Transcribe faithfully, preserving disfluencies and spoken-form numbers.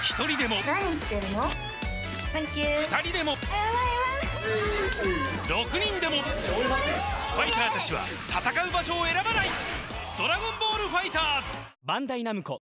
ひとりでも何してるの？サンキュー。 ふたりでもろくにんでもファイターたちは戦う場所を選ばない。ドラゴンボールファイターズ、バンダイナムコ。